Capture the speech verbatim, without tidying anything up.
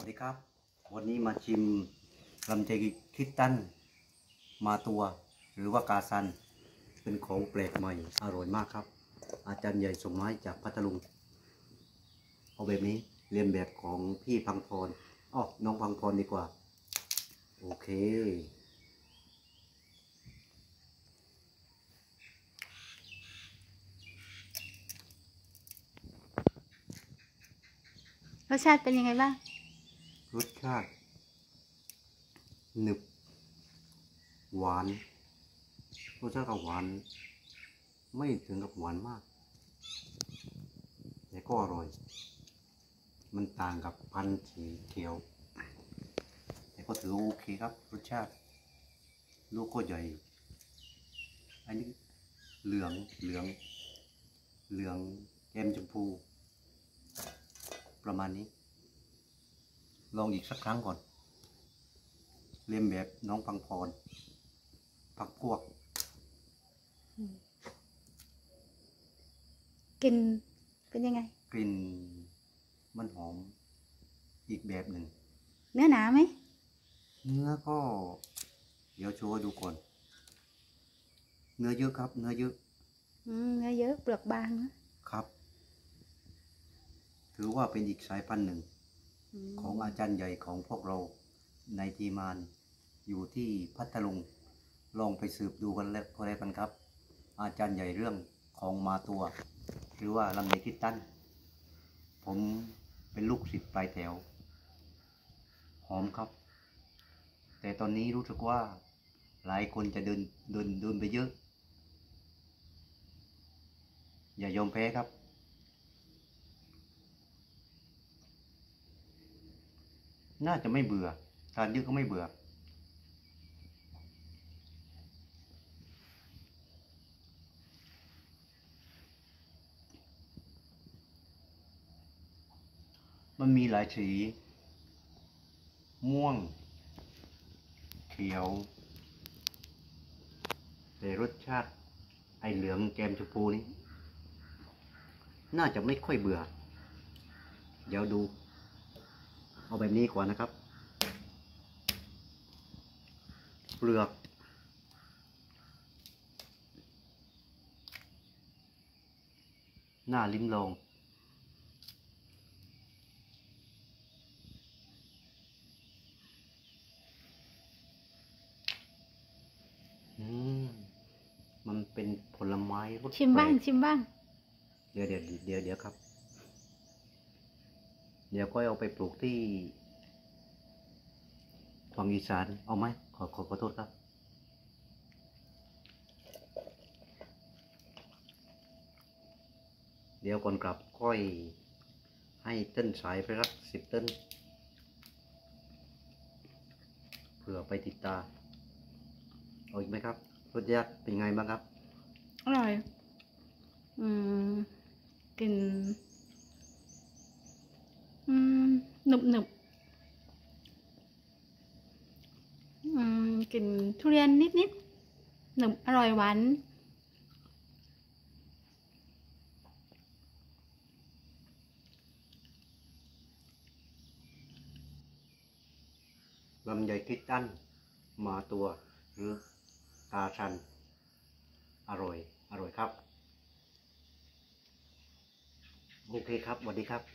วัสดีครับวันนี้มาชิมลำไยคิดตันมาตัวหรือว่ากาซันเป็นของแปลกใหม่อร่อยมากครับอาจารย์ใหญ่ส่งมาให้จากพัทลุงเอาแบบนี้เรียนแบบของพี่พังพรอ๋อน้องพังพรดีกว่าโอเครสชาติเป็นยังไงบ้างรสชาติหนึบหวานรสชาติกับหวานไม่ถึงกับหวานมากแต่ก็อร่อยมันต่างกับพันธุ์สีเขียวแต่ก็ถือโอเคครับรสชาติลูกก็ใหญ่อันนี้เหลืองเหลืองเหลืองแก้มชมพูประมาณนี้ลองอีกสักครั้งก่อนเลียนแบบน้องพังพรพักพวกกลิ่นเป็นยังไงกลิ่นมันหอมอีกแบบหนึ่งเนื้อหนาไหมเนื้อก็เดี๋ยวโชว์ดูก่อนเนื้อเยอะครับเนื้อเยอะอืมเนื้อเยอะเปลือกบางนะครับถือว่าเป็นอีกสายพันธุ์หนึ่งของอาจารย์ใหญ่ของพวกเราในทีมงานอยู่ที่พัทลุงลองไปสืบดูกันแล้วก็แล้วกันครับอาจารย์ใหญ่เรื่องของมาตัวหรือว่าลำไยคิดตันผมเป็นลูกศิษย์ปลายแถวหอมครับแต่ตอนนี้รู้สึกว่าหลายคนจะเดินเดินเดินไปเยอะอย่ายอมแพ้ครับน่าจะไม่เบื่อทานเยอะก็ไม่เบื่อมันมีหลายสีม่วงเขียวแต่รสชาติไอเหลืองแกมชมพูนี้น่าจะไม่ค่อยเบื่อเดี๋ยวดูเอาแบบนี้ก่อนนะครับเปลือกหน้าลิ้มลองอืมมันเป็นผลไม้รสชิมบ้างชิมบ้างเดี๋ยวเดี๋ยวเดี๋ยวเดี๋ยวครับเดี๋ยวก็เอาไปปลูกที่ฝั่งอีสานเอาไหมขอขอขอโทษครับเดี๋ยวก่อนกลับค่อยให้ต้นสายไปรักสิบต้นเผื่อไปติดตาเอาอีกไหมครับรสชาติเป็นไงบ้างครับอร่อยอืมกลิ่นอืมหนึบหนึบอืมกลิ่นทุเรียนนิดนิดหนึบอร่อยหวานลำไยคิดตันมาตัวหรือกาชันอร่อยอร่อยครับโอเคครับสวัสดีครับ